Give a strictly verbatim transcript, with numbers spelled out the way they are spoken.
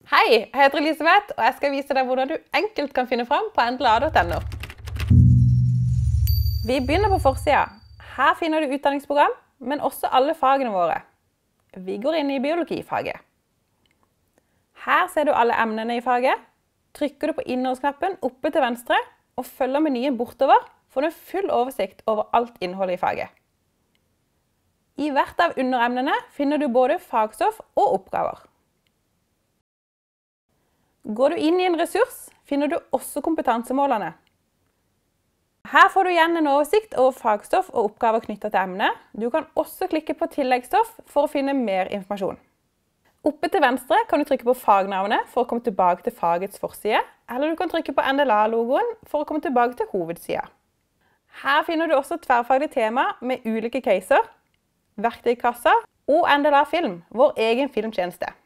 Hei, jeg heter Elisabeth, og jeg skal vise deg hvordan du enkelt kan finne fram på n d l a punktum n o. Vi begynner på forsida. Her finner du utdanningsprogram, men også alle fagene våre. Vi går inn i biologifaget. Her ser du alle emnene i faget. Trykker du på innholdsknappen oppe til venstre og følger menyen bortover, får du full oversikt over alt innholdet i faget. I hvert av underemnene finner du både fagstoff og oppgaver. Går du inn i en ressurs, finner du også kompetansemålene. Her får du igjen en oversikt over fagstoff og oppgaver knyttet til emnet. Du kan også klikke på tilleggsstoff for å finne mer informasjon. Oppe til venstre kan du trykke på fagnavnet for å komme tilbake til fagets forside, eller du kan trykke på n d l a-logoen for å komme tilbake til hovedsida. Her finner du også tverrfaglig tema med ulike caser, verktøykasser og n d l a Film, vår egen filmtjeneste.